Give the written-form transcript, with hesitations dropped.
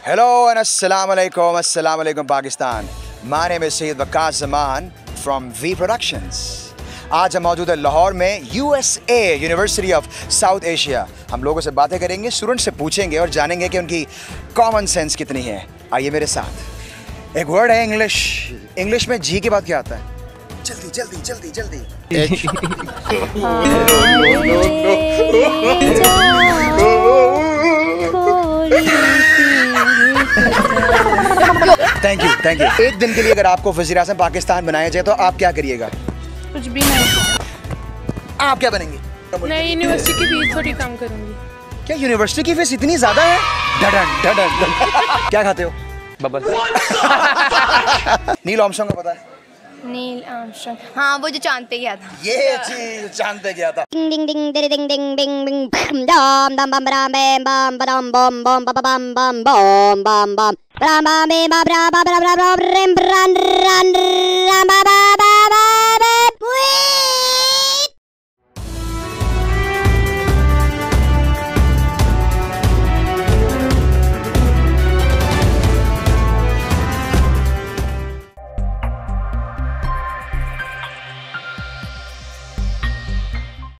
Hello and assalamu alaikum Pakistan. My name is Sayyid Waqas Zaman from VeeProductions. आज हम मौजूद है लाहौर में USA University of South Asia. हम लोगों से बातें करेंगे, स्टूडेंट से पूछेंगे और जानेंगे कि उनकी कॉमन सेंस कितनी है। आइए मेरे साथ। एक वर्ड है इंग्लिश में जी के बाद क्या आता है? जल्दी जल्दी जल्दी जल्दी। Thank you. एक दिन के लिए अगर आपको वज़ीर आज़म पाकिस्तान बनाया जाए तो आप क्या करिएगा? कुछ भी नहीं। आप क्या बनेंगे? मैं यूनिवर्सिटी की फीस थोड़ी कम करूंगी। क्या यूनिवर्सिटी की फीस इतनी ज्यादा है? डडन। क्या खाते हो? बबल। नील आर्मस्ट्रांग का पता है? नील आर्मस्ट्रांग, हाँ वो जो चांद पे गया था। ये चीज चांद पे गया था। डिंग डिंग डिंग डिंग डिंग डिंग डिंग डिंग डम डम बम बम बम बम बम बम बम बम बम बम बम बम बम बम बम बम बम बम